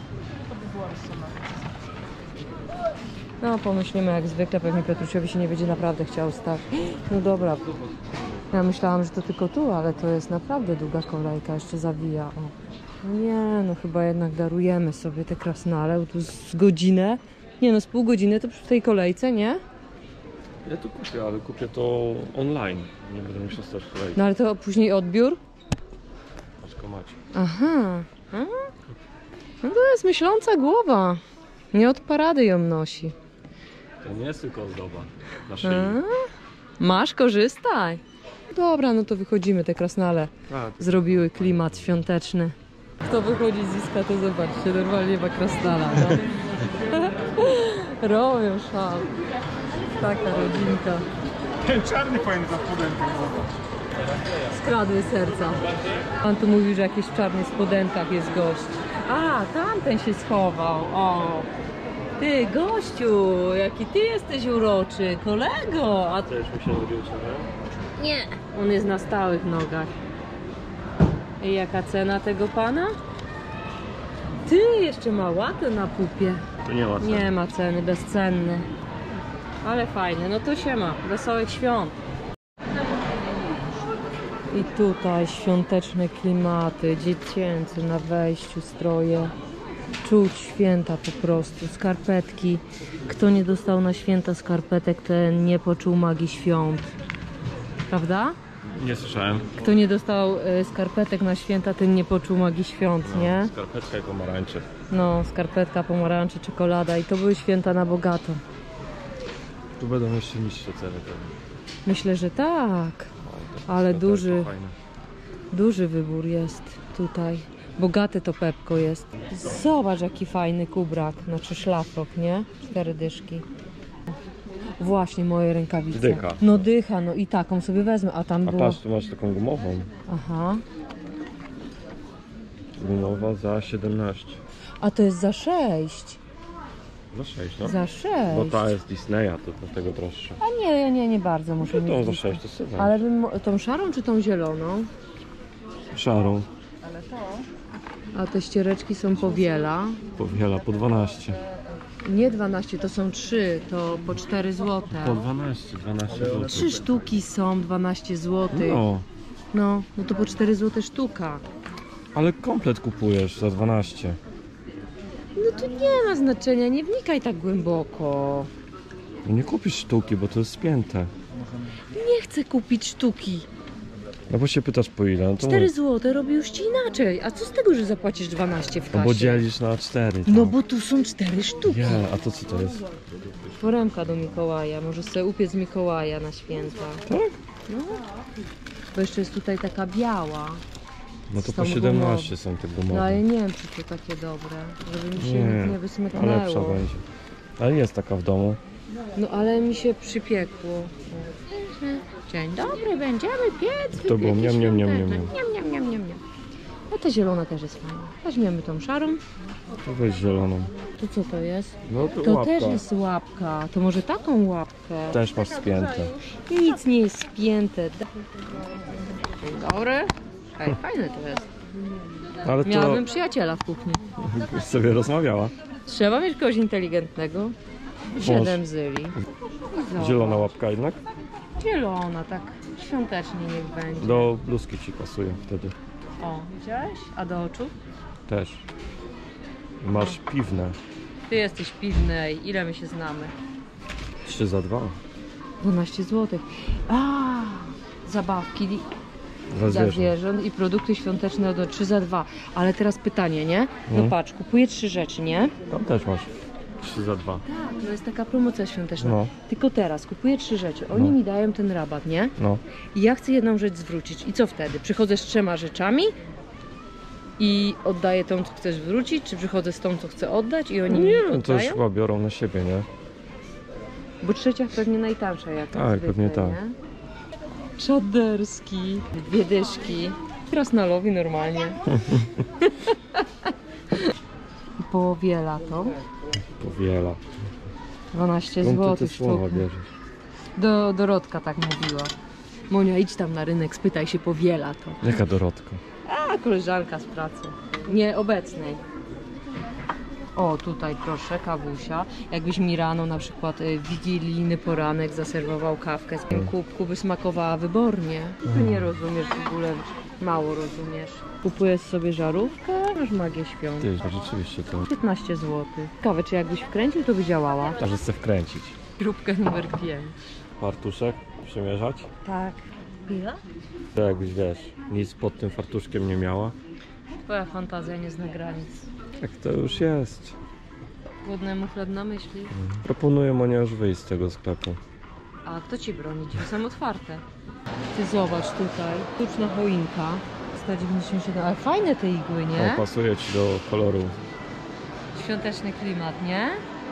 Speaker 1: No pomyślimy jak zwykle, pewnie Piotrusiowi się nie będzie naprawdę chciał stać. No dobra. Ja myślałam, że to tylko tu, ale to jest naprawdę długa kolejka, jeszcze zawija. O. No nie, no chyba jednak darujemy sobie te krasnale, tu z godzinę. Nie no, z pół godziny to przy tej kolejce, nie?
Speaker 2: Ja to kupię, ale kupię to online. Nie będę musiał stać w kolejce.
Speaker 1: No ale to później odbiór?
Speaker 2: Paczko macie.
Speaker 1: Aha. A? No to jest myśląca głowa. Nie od parady ją nosi.
Speaker 2: To nie jest tylko ozdoba na szyi.
Speaker 1: A? Masz, korzystaj. Dobra, no to wychodzimy, te krasnale
Speaker 2: A,
Speaker 1: zrobiły klimat świąteczny. Kto wychodzi z Iska, to zobaczcie, normalnie ma krasnala, no. Robią szał. Taka rodzinka.
Speaker 4: Ten czarny powinien za pudełkiem złapać.
Speaker 1: Skradły serca. Pan tu mówił, że jakiś w czarnych spodenkach jest gość. A, tamten się schował. O, ty gościu, jaki ty jesteś uroczy, kolego. A
Speaker 2: to już mi się robiło, nie?
Speaker 1: nie, on jest na stałych nogach. I jaka cena tego pana? Ty, jeszcze ma łatę na pupie.
Speaker 2: To nie ma ceny.
Speaker 1: Nie ma ceny, bezcenny. Ale fajny, no to się ma. Wesołych świąt. I tutaj świąteczne klimaty, dziecięce na wejściu stroje. Czuć święta po prostu, skarpetki. Kto nie dostał na święta skarpetek, ten nie poczuł magii świąt. Prawda?
Speaker 2: Nie słyszałem.
Speaker 1: Kto nie dostał y, skarpetek na święta, ten nie poczuł magii świąt, nie?
Speaker 2: Skarpetka i pomarańcze.
Speaker 1: No, skarpetka, pomarańcze, czekolada i to były święta na bogato.
Speaker 2: Tu będą jeszcze niższe ceny pewnie.
Speaker 1: Myślę, że tak,
Speaker 2: O, to
Speaker 1: ale
Speaker 2: skarpetki
Speaker 1: duży,
Speaker 2: fajne.
Speaker 1: duży wybór jest tutaj. Bogate to Pepko jest. Zobacz jaki fajny kubrak, znaczy szlafrok, nie? Cztery dyszki. Właśnie moje rękawice.
Speaker 2: Dycha.
Speaker 1: No dycha, no i taką sobie wezmę, a tam
Speaker 2: A
Speaker 1: było...
Speaker 2: patrz, tu masz taką gumową.
Speaker 1: Aha,
Speaker 2: Gumowa za siedemnaście.
Speaker 1: a to jest za sześć.
Speaker 2: Za sześć, no.
Speaker 1: Za sześć.
Speaker 2: Bo ta jest Disneya, to dlatego droższa.
Speaker 1: A nie, ja nie, nie bardzo muszę
Speaker 2: No tą
Speaker 1: mieć.
Speaker 2: za
Speaker 1: dychę.
Speaker 2: sześć to sobie.
Speaker 1: Ale bym, mo- tą szarą czy tą zieloną?
Speaker 2: Szarą.
Speaker 1: A te ściereczki są powiela.
Speaker 2: Powiela po dwanaście.
Speaker 1: Nie dwanaście, to są trzy, to po cztery złote.
Speaker 2: Po dwanaście, dwanaście zł.
Speaker 1: Trzy sztuki są dwanaście złotych.
Speaker 2: No,
Speaker 1: No, no to po cztery złote sztuka.
Speaker 2: ale komplet kupujesz za dwanaście.
Speaker 1: No to nie ma znaczenia, nie wnikaj tak głęboko.
Speaker 2: No nie kupisz sztuki, bo to jest spięte.
Speaker 1: Nie chcę kupić sztuki.
Speaker 2: No bo się pytasz po ile, no to
Speaker 1: cztery
Speaker 2: mów.
Speaker 1: złote robi już ci inaczej. A co z tego, że zapłacisz dwanaście w
Speaker 2: No
Speaker 1: kasie?
Speaker 2: bo dzielisz na cztery.
Speaker 1: No bo tu są cztery sztuki.
Speaker 2: Nie, a to co to jest?
Speaker 1: Foremka do Mikołaja, może sobie upiec Mikołaja na święta.
Speaker 2: Tak?
Speaker 1: No, bo jeszcze jest tutaj taka biała.
Speaker 2: No to
Speaker 1: Z
Speaker 2: po
Speaker 1: tą
Speaker 2: siedemnaście są te
Speaker 1: No ale
Speaker 2: gumowe.
Speaker 1: nie wiem, czy to takie dobre, żeby mi się
Speaker 2: Nie,
Speaker 1: nie,
Speaker 2: A lepsza
Speaker 1: wysmyknęło.
Speaker 2: będzie. Ale jest taka w domu.
Speaker 1: No ale mi się przypiekło. Dzień dobry, będziemy piec.
Speaker 2: To było
Speaker 1: wypieki
Speaker 2: miam, miam, miam,
Speaker 1: świąteczne.
Speaker 2: miam,
Speaker 1: Miam, miam, miam, miam, miam. No ta zielona też jest fajna. Weźmiemy tą szarą.
Speaker 2: To weź zieloną.
Speaker 1: To co to jest?
Speaker 2: No to,
Speaker 1: To
Speaker 2: łapka.
Speaker 1: też jest łapka. To może taką łapkę?
Speaker 2: Też masz spięte.
Speaker 1: Nic nie jest spięte. Dzień dobry. Ej, fajne to jest.
Speaker 2: Ale to
Speaker 1: Miałabym przyjaciela w kuchni.
Speaker 2: sobie rozmawiała.
Speaker 1: Trzeba mieć kogoś inteligentnego. Siedem zyli. Zobacz.
Speaker 2: Zielona łapka jednak.
Speaker 1: Zielona, tak świątecznie niech będzie.
Speaker 2: Do bluzki ci pasuje wtedy.
Speaker 1: O, widziałeś? A do oczu?
Speaker 2: Też. Masz piwne.
Speaker 1: Ty jesteś pilny. Ile my się znamy?
Speaker 2: trzy za dwa.
Speaker 1: dwanaście złotych. A, zabawki
Speaker 2: Za
Speaker 1: dla
Speaker 2: zwierząt.
Speaker 1: zwierząt i produkty świąteczne do trzy za dwa. Ale teraz pytanie, nie? No
Speaker 2: Mhm.
Speaker 1: patrz, kupuję trzy rzeczy, nie?
Speaker 2: Tam też masz trzy za dwa.
Speaker 1: Tak, to jest taka promocja świąteczna.
Speaker 2: No.
Speaker 1: Tylko teraz kupuję trzy rzeczy. Oni
Speaker 2: No.
Speaker 1: mi dają ten rabat, nie?
Speaker 2: No.
Speaker 1: I ja chcę jedną rzecz zwrócić. I co wtedy? Przychodzę z trzema rzeczami i oddaję tą, co chcesz zwrócić? Czy przychodzę z tą, co chcę oddać i oni
Speaker 2: Nie
Speaker 1: mi
Speaker 2: wiem, to już
Speaker 1: oddają?
Speaker 2: chyba biorą na siebie, nie?
Speaker 1: Bo trzecia pewnie najtańsza jak
Speaker 2: Tak,
Speaker 1: zwykle,
Speaker 2: pewnie tak.
Speaker 1: nie? Szaderski, dwie dyszki. Krasnalowi normalnie. I powiela to.
Speaker 2: Powiela.
Speaker 1: dwanaście
Speaker 2: Skąd ty te
Speaker 1: złotych
Speaker 2: słowa
Speaker 1: sztuka.
Speaker 2: bierzesz?
Speaker 1: Do, Dorotka tak mówiła. Monia, idź tam na rynek, spytaj się, powiela to.
Speaker 2: Jaka Dorotka?
Speaker 1: A, koleżanka z pracy. Nieobecnej. O, tutaj proszę, kawusia. Jakbyś mi rano na przykład y, wigilijny poranek zaserwował kawkę z tym kubku, by smakowała wybornie. Ty nie rozumiesz w ogóle, mało rozumiesz. Kupujesz sobie żarówkę, masz magię świąt.
Speaker 2: Ty, rzeczywiście to.
Speaker 1: piętnaście złotych. Ciekawe, czy jakbyś wkręcił, to by działała.
Speaker 2: Aż chcę wkręcić.
Speaker 1: Próbkę numer pięć.
Speaker 2: Fartuszek przymierzać?
Speaker 1: Tak. Ile?
Speaker 2: To jakbyś wiesz, nic pod tym fartuszkiem nie miała.
Speaker 1: Twoja fantazja nie zna granic.
Speaker 2: Tak to już jest.
Speaker 1: Głodnemu chleb na myśli.
Speaker 2: Proponuję Monia już wyjść z tego sklepu.
Speaker 1: A kto ci broni? Drzwi są otwarte. Ty zobacz tutaj. Sztuczna choinka. sto dziewięćdziesiąt siedem. Ale fajne te igły, nie?
Speaker 2: O, pasuje ci do koloru.
Speaker 1: Świąteczny klimat, nie?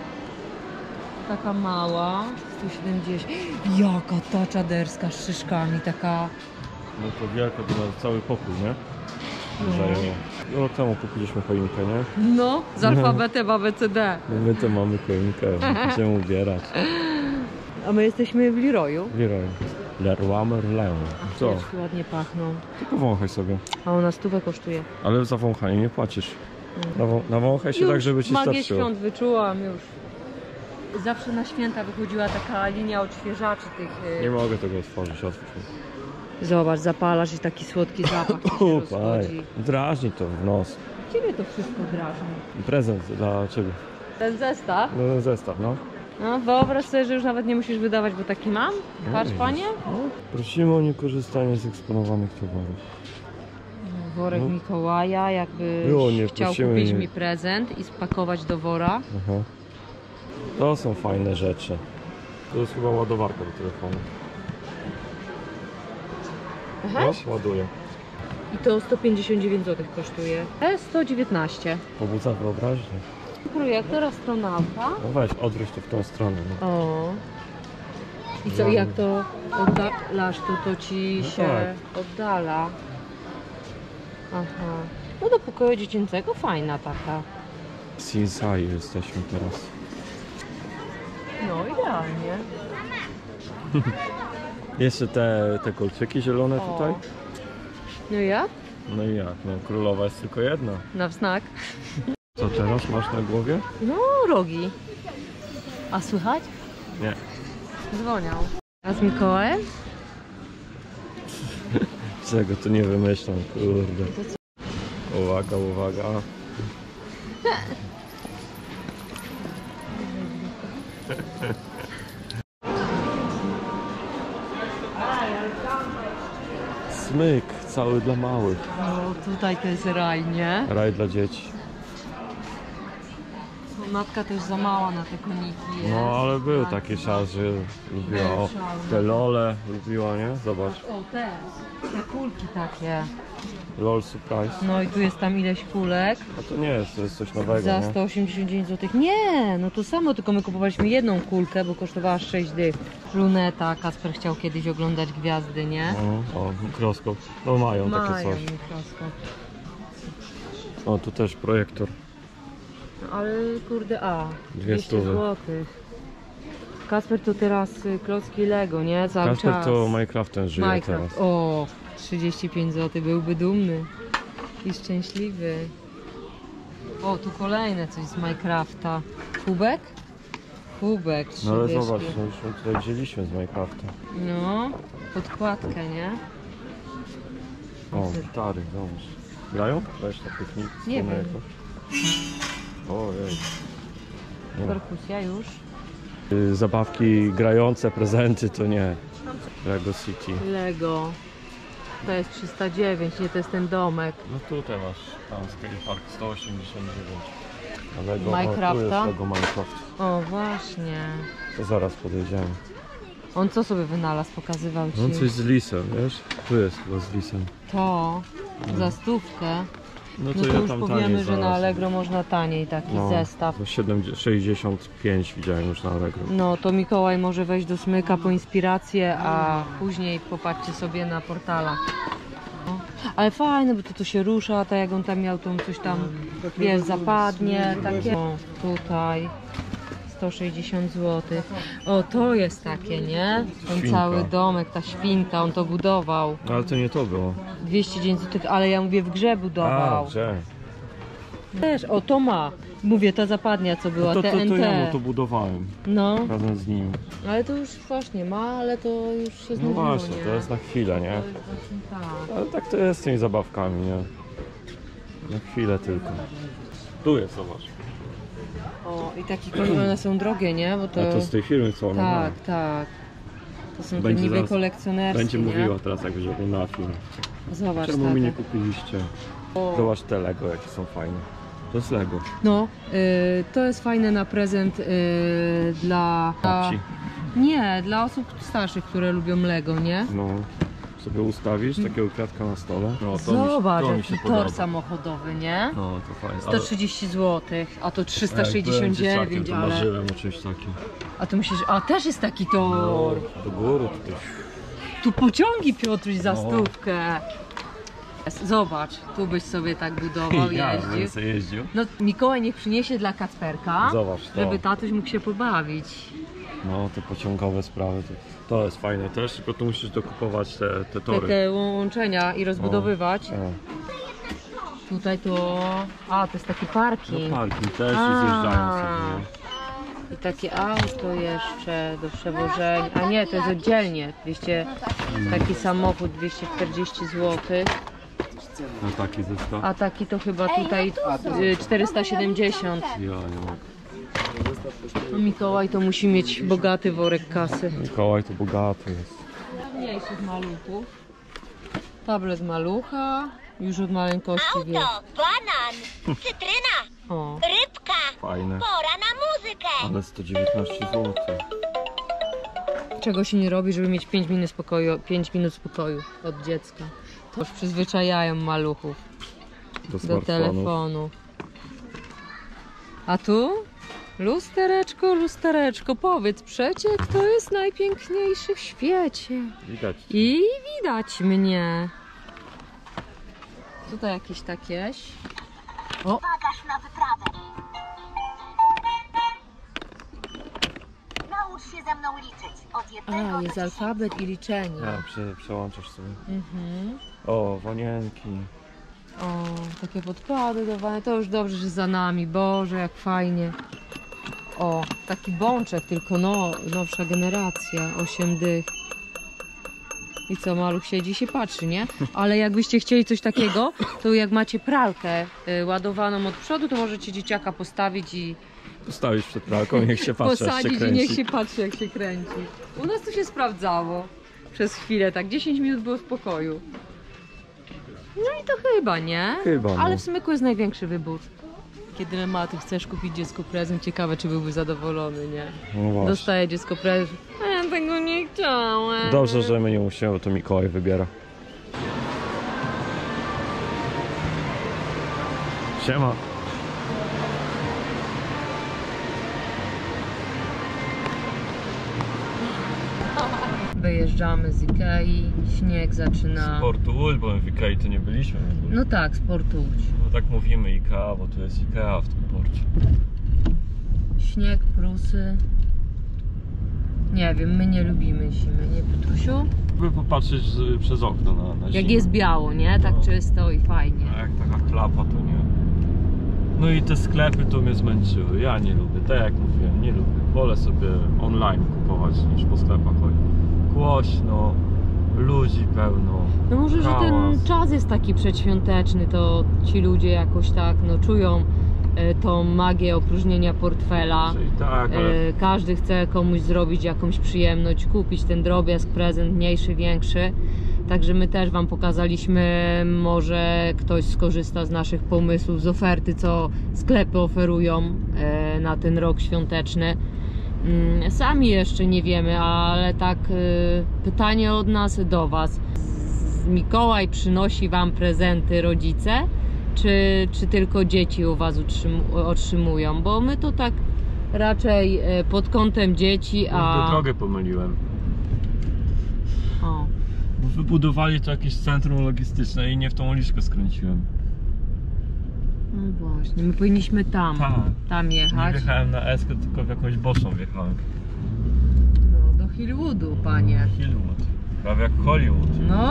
Speaker 1: Taka mała. sto siedemdziesiąt. Jaka ta czaderska z szyszkami. Taka...
Speaker 2: No to wielka, to na cały pokój, nie? Zajęło. No rok temu kupiliśmy choinkę, nie?
Speaker 1: No, z alfabetem A B C D.
Speaker 2: No my to mamy choinkę, będziemy ubierać.
Speaker 1: A my jesteśmy w Leroyu.
Speaker 2: Leroy. Leroy Merlin. Co?
Speaker 1: Wiesz, ładnie pachną.
Speaker 2: Tylko wąchaj sobie.
Speaker 1: A ona stówę kosztuje.
Speaker 2: Ale za wąchanie nie płacisz. Nawą nawąchaj się tak, żeby ci
Speaker 1: magię
Speaker 2: starczyło.
Speaker 1: świąt wyczułam już. Zawsze na święta wychodziła taka linia odświeżaczy tych... y,
Speaker 2: Nie mogę tego otworzyć, otwórz.
Speaker 1: Zobacz, zapalasz i taki słodki zapach ci się rozchodzi.
Speaker 2: Upaj. Drażni to w nos.
Speaker 1: Ciebie to wszystko drażni.
Speaker 2: Prezent dla ciebie.
Speaker 1: Ten zestaw?
Speaker 2: No ten zestaw, no.
Speaker 1: No wyobraź sobie, że już nawet nie musisz wydawać, bo taki mam. Patrz,
Speaker 2: Ej.
Speaker 1: panie.
Speaker 2: No, prosimy o niekorzystanie z eksponowanych towarów.
Speaker 1: Worek
Speaker 2: No.
Speaker 1: Mikołaja, jakby
Speaker 2: Było, nie
Speaker 1: chciał
Speaker 2: prosimy,
Speaker 1: kupić
Speaker 2: nie.
Speaker 1: mi prezent i spakować do wora.
Speaker 2: Aha. To są fajne rzeczy. To jest chyba ładowarka do telefonu.
Speaker 1: Aha.
Speaker 2: No, ładuję.
Speaker 1: I to sto pięćdziesiąt dziewięć złotych kosztuje. E, sto dziewiętnaście.
Speaker 2: Pobudza wyobraźnię.
Speaker 1: Projektor astronauta.
Speaker 2: No weź, odwróć to w tą stronę. No.
Speaker 1: O. I co,
Speaker 2: No.
Speaker 1: jak to oddalasz, to to ci
Speaker 2: No
Speaker 1: się
Speaker 2: tak.
Speaker 1: oddala. Aha. No do pokoju dziecięcego fajna taka.
Speaker 2: Sinsai jesteśmy teraz.
Speaker 1: No idealnie.
Speaker 2: Jeszcze te, te kolczyki zielone
Speaker 1: O.
Speaker 2: tutaj.
Speaker 1: No ja?
Speaker 2: No i jak? No królowa jest tylko jedna.
Speaker 1: Na wznak.
Speaker 2: Co teraz masz na głowie?
Speaker 1: No rogi. A słychać?
Speaker 2: Nie.
Speaker 1: Dzwoniał. A z Mikołajem?
Speaker 2: Czego tu nie wymyślam, kurde.
Speaker 1: To co?
Speaker 2: Uwaga, uwaga. Smyk cały dla małych.
Speaker 1: No tutaj to jest raj, nie?
Speaker 2: Raj dla dzieci.
Speaker 1: Matka też za mała na te koniki jest.
Speaker 2: No ale był
Speaker 1: Tak.
Speaker 2: taki czas, że lubiła o,
Speaker 1: Szalone.
Speaker 2: te lole, lubiła, nie? Zobacz.
Speaker 1: O te, te kulki takie.
Speaker 2: LOL Surprise.
Speaker 1: No i tu jest tam ileś kulek.
Speaker 2: A to nie jest, to jest coś nowego,
Speaker 1: Za
Speaker 2: nie?
Speaker 1: sto osiemdziesiąt dziewięć złotych. Nie, no to samo, tylko my kupowaliśmy jedną kulkę, bo kosztowała sześć dych. Luneta, Kacper chciał kiedyś oglądać gwiazdy, nie?
Speaker 2: O, o, mikroskop. No mają, takie
Speaker 1: Mają
Speaker 2: coś.
Speaker 1: mikroskop.
Speaker 2: O, tu też projektor.
Speaker 1: No, ale kurde, a,
Speaker 2: Dwie
Speaker 1: dwieście
Speaker 2: stówy.
Speaker 1: złotych. Kasper to teraz y, klocki Lego, nie? Cały
Speaker 2: Kasper
Speaker 1: czas.
Speaker 2: to Minecraftem żyje
Speaker 1: Minecraft.
Speaker 2: teraz.
Speaker 1: O, trzydzieści pięć złotych, byłby dumny i szczęśliwy. O, tu kolejne coś z Minecrafta. Kubek? Kubek, trzy
Speaker 2: No ale
Speaker 1: dyszki.
Speaker 2: zobacz, no już my tutaj wzięliśmy z Minecrafta.
Speaker 1: No, podkładkę, nie?
Speaker 2: O, gitary, zobacz. Grają? Weź na piknik.
Speaker 1: Nie
Speaker 2: stronę
Speaker 1: wiem.
Speaker 2: jakoś. Ojej.
Speaker 1: Perkusja już.
Speaker 2: Y, Zabawki grające, prezenty to nie. Lego City.
Speaker 1: Lego. To jest trzysta dziewięć, nie, to jest ten domek.
Speaker 2: No tutaj masz tam skatepark sto osiemdziesiąt dziewięć. A Lego,
Speaker 1: Minecrafta?
Speaker 2: o, tu jest Lego Minecraft.
Speaker 1: O, właśnie.
Speaker 2: To zaraz podejdziemy.
Speaker 1: On co sobie wynalazł, pokazywał ci?
Speaker 2: No coś z lisem, wiesz? Tu jest chyba z lisem.
Speaker 1: To, za stówkę.
Speaker 2: No to,
Speaker 1: No to
Speaker 2: ja
Speaker 1: już
Speaker 2: tam
Speaker 1: powiemy,
Speaker 2: taniej
Speaker 1: że na
Speaker 2: znalazłem.
Speaker 1: Allegro można taniej taki
Speaker 2: No,
Speaker 1: zestaw.
Speaker 2: to siedemdziesiąt, sześćdziesiąt pięć widziałem już na Allegro.
Speaker 1: No to Mikołaj może wejść do Smyka po inspirację, a później popatrzcie sobie na portalach. No. Ale fajne, bo to, to się rusza, tak jak on tam miał tą coś tam, wiesz, zapadnie, takie. O, tutaj sto sześćdziesiąt złotych. O, to jest takie, nie? Ten
Speaker 2: Świnka.
Speaker 1: cały domek, ta świnka, on to budował.
Speaker 2: No ale to nie to było.
Speaker 1: dwieście dziewięć złotych, ale ja mówię w grze
Speaker 2: A,
Speaker 1: budował.
Speaker 2: gdzie?
Speaker 1: Też, o to ma. Mówię, ta zapadnia co była,
Speaker 2: No to, to,
Speaker 1: T N T.
Speaker 2: to ja mu to budowałem
Speaker 1: No,
Speaker 2: razem z nim.
Speaker 1: ale to już właśnie ma, ale to już się
Speaker 2: No
Speaker 1: znudziło,
Speaker 2: właśnie,
Speaker 1: nie?
Speaker 2: to jest na chwilę, nie?
Speaker 1: To jest właśnie tak.
Speaker 2: Ale tak to jest z tymi zabawkami, nie? Na chwilę tylko. Tu jest, zobacz.
Speaker 1: O, i takie konie, one są drogie, nie? Bo to...
Speaker 2: A to z tej firmy co ona ma.
Speaker 1: Tak, tak. To są te
Speaker 2: Będzie
Speaker 1: niby
Speaker 2: zaraz-
Speaker 1: kolekcjonerskie,
Speaker 2: Będzie
Speaker 1: nie?
Speaker 2: mówiła teraz, jak będzie oglądała film.
Speaker 1: Zobacz,
Speaker 2: Czemu mi nie
Speaker 1: tata.
Speaker 2: kupiliście?
Speaker 1: O.
Speaker 2: Zobacz te Lego, jakie są fajne. To jest Lego.
Speaker 1: No, y, to jest fajne na prezent y, dla...
Speaker 2: Babci.
Speaker 1: Nie, dla osób starszych, które lubią Lego, nie?
Speaker 2: No. Sobie ustawisz takiego kwiatka na stole. No, to
Speaker 1: Zobacz,
Speaker 2: mi, się- to mi się
Speaker 1: jaki tor
Speaker 2: podoba.
Speaker 1: samochodowy, nie?
Speaker 2: No, to fajnie.
Speaker 1: sto trzydzieści złotych, a to trzysta sześćdziesiąt dziewięć,
Speaker 2: to
Speaker 1: ale...
Speaker 2: marzyłem o czymś takim.
Speaker 1: A tu myślisz, a też jest taki tor.
Speaker 2: No, do góry tutaj.
Speaker 1: Tu pociągi, Piotruś, za
Speaker 2: No.
Speaker 1: stówkę. Zobacz, tu byś sobie tak budował,
Speaker 2: Ja bym
Speaker 1: jeździł.
Speaker 2: sobie jeździł.
Speaker 1: No Mikołaj niech przyniesie dla Kacperka,
Speaker 2: Zobacz to.
Speaker 1: żeby tatuś mógł się pobawić.
Speaker 2: No, te pociągowe sprawy. To, to jest fajne też, tylko tu musisz dokupować te, te
Speaker 1: Te,
Speaker 2: tory.
Speaker 1: te łączenia i rozbudowywać.
Speaker 2: O,
Speaker 1: Tutaj to... A, to jest taki parking.
Speaker 2: no parking też i
Speaker 1: A.
Speaker 2: zjeżdżają sobie.
Speaker 1: I takie auto jeszcze do przewożenia. A nie, to jest oddzielnie. dwieście, taki samochód dwieście czterdzieści złotych.
Speaker 2: No taki zestaw.
Speaker 1: A taki to chyba tutaj y, czterysta siedemdziesiąt.
Speaker 2: Ja nie mogę.
Speaker 1: No Mikołaj to musi mieć bogaty worek kasy.
Speaker 2: Mikołaj to bogaty jest.
Speaker 1: Mniejszych maluchów. Tablet malucha. Już od maleńkości wie.
Speaker 5: Auto, banan, cytryna,
Speaker 1: O.
Speaker 5: rybka.
Speaker 2: Fajne.
Speaker 5: Pora na muzykę.
Speaker 2: Ale sto dziewiętnaście złotych.
Speaker 1: Czego się nie robi, żeby mieć pięć minut spokoju, pięć minut spokoju od dziecka. To już przyzwyczajają maluchów
Speaker 2: Do
Speaker 1: do
Speaker 2: smartfonów.
Speaker 1: telefonu. A tu? Lustereczko, lustereczko, powiedz przecie, kto jest najpiękniejszy w świecie.
Speaker 2: Widać.
Speaker 1: I widać mnie. Tutaj jakieś takieś. O,
Speaker 5: Bagaż na wyprawę. Naucz się ze mną liczyć. Od jednego
Speaker 1: a,
Speaker 5: do
Speaker 1: jest
Speaker 5: dziesięciu.
Speaker 1: alfabet i liczenie.
Speaker 2: Ja, prze, przełączasz sobie.
Speaker 1: Mhm.
Speaker 2: O, wonienki.
Speaker 1: O, takie podkłady dawane. To już dobrze, że za nami. Boże, jak fajnie. O, taki bączek, tylko no, nowsza generacja. osiem dych. I co, maluch siedzi i się patrzy, nie? Ale jakbyście chcieli coś takiego, to jak macie pralkę y, ładowaną od przodu, to możecie dzieciaka postawić i
Speaker 2: Postawisz przed pralką, niech się patrzy, jak się
Speaker 1: posadzić i
Speaker 2: kręci.
Speaker 1: niech się patrzy, jak się kręci. U nas to się sprawdzało. Przez chwilę, tak dziesięć minut było spokoju. No i to chyba, nie?
Speaker 2: Chyba, no.
Speaker 1: Ale w Smyku jest największy wybór. Kiedy ma, ty chcesz kupić dziecku prezent, ciekawe, czy byłby zadowolony, nie?
Speaker 2: No właśnie.
Speaker 1: Dostaje dziecko prezent. A ja tego nie chciałem.
Speaker 2: Dobrze, że my nie musimy, bo to Mikołaj wybiera. Siema.
Speaker 1: Wyjeżdżamy z Ikei, śnieg zaczyna.
Speaker 2: Portu Łódź, bo my w Ikei to nie byliśmy.
Speaker 1: No tak, sportu Łódź.
Speaker 2: No tak mówimy Ikea, bo tu jest Ikea w tym porcie.
Speaker 1: Śnieg, Prusy. Nie wiem, my nie lubimy zimy, nie Piotrusiu?
Speaker 2: By popatrzeć z, przez okno na, na
Speaker 1: Jak
Speaker 2: zimę.
Speaker 1: jest biało, nie? Tak
Speaker 2: No.
Speaker 1: czysto i fajnie.
Speaker 2: A jak taka klapa, to nie. No i te sklepy to mnie zmęczyły. Ja nie lubię, tak jak mówiłem, nie lubię. Wolę sobie online kupować niż po sklepach chodzić. Głośno, ludzi pełno.
Speaker 1: No może, że ten
Speaker 2: hałas.
Speaker 1: czas jest taki przedświąteczny, to ci ludzie jakoś tak, no czują e, tą magię opróżnienia portfela.
Speaker 2: Czyli tak, ale...
Speaker 1: E, Każdy chce komuś zrobić jakąś przyjemność, kupić ten drobiazg, prezent mniejszy, większy. Także my też Wam pokazaliśmy, może ktoś skorzysta z naszych pomysłów, z oferty, co sklepy oferują e, na ten rok świąteczny. Mm, Sami jeszcze nie wiemy, ale tak e, pytanie od nas do Was. Mikołaj przynosi Wam prezenty rodzice, czy, czy tylko dzieci u Was utrzym- otrzymują? Bo my to tak raczej e, pod kątem dzieci, a...
Speaker 2: Kurde, drogę pomyliłem.
Speaker 1: O.
Speaker 2: Bo wybudowali to jakieś centrum logistyczne i nie w tą uliczkę skręciłem.
Speaker 1: No właśnie, my powinniśmy tam,
Speaker 2: Tak.
Speaker 1: tam
Speaker 2: Nie
Speaker 1: jechać.
Speaker 2: wjechałem na Eskę, tylko w jakąś boczną wjechałem.
Speaker 1: No, do Hillwoodu, panie.
Speaker 2: Hollywood. Prawie jak Hollywood.
Speaker 1: No,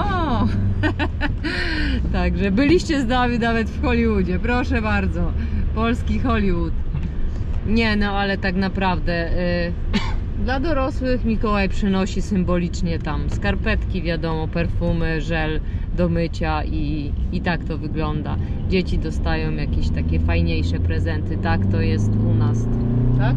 Speaker 1: także byliście z nami nawet w Hollywoodzie, proszę bardzo. Polski Hollywood. Nie, no ale tak naprawdę y, dla dorosłych Mikołaj przynosi symbolicznie tam skarpetki, wiadomo, perfumy, żel do mycia i, i tak to wygląda. Dzieci dostają jakieś takie fajniejsze prezenty, tak to jest u nas, tak?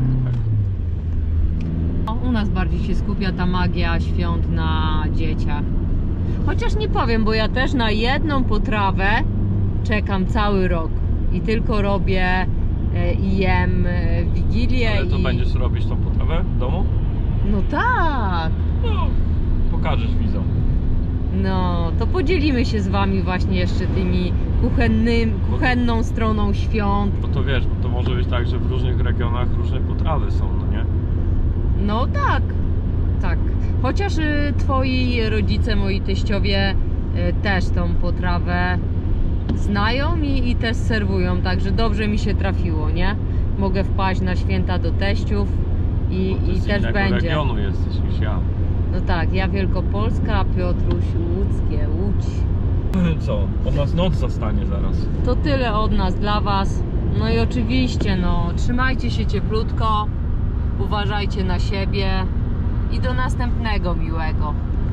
Speaker 1: No, u nas bardziej się skupia ta magia świąt na dzieciach. Chociaż nie powiem, bo ja też na jedną potrawę czekam cały rok i tylko robię e, i jem e, w Wigilię.
Speaker 2: Ale to
Speaker 1: i...
Speaker 2: będziesz robić tą potrawę w domu?
Speaker 1: No tak.
Speaker 2: No, pokażesz widzom.
Speaker 1: No, to podzielimy się z Wami właśnie jeszcze tymi kuchennym, kuchenną stroną świąt.
Speaker 2: Bo to wiesz, bo to może być tak, że w różnych regionach różne potrawy są, no nie?
Speaker 1: No tak, tak. Chociaż y, Twoi rodzice, moi teściowie y, też tą potrawę znają i, i też serwują, także dobrze mi się trafiło, nie? Mogę wpaść na święta do teściów i,
Speaker 2: Bo ty
Speaker 1: i
Speaker 2: z
Speaker 1: też
Speaker 2: innego
Speaker 1: będzie.
Speaker 2: regionu jesteś niż ja.
Speaker 1: No tak, ja Wielkopolska, a Piotruś Łódzkie, Łódź.
Speaker 2: Co? Od nas noc zastanie zaraz.
Speaker 1: To tyle od nas dla Was. No i oczywiście, no, trzymajcie się cieplutko, uważajcie na siebie i do następnego miłego.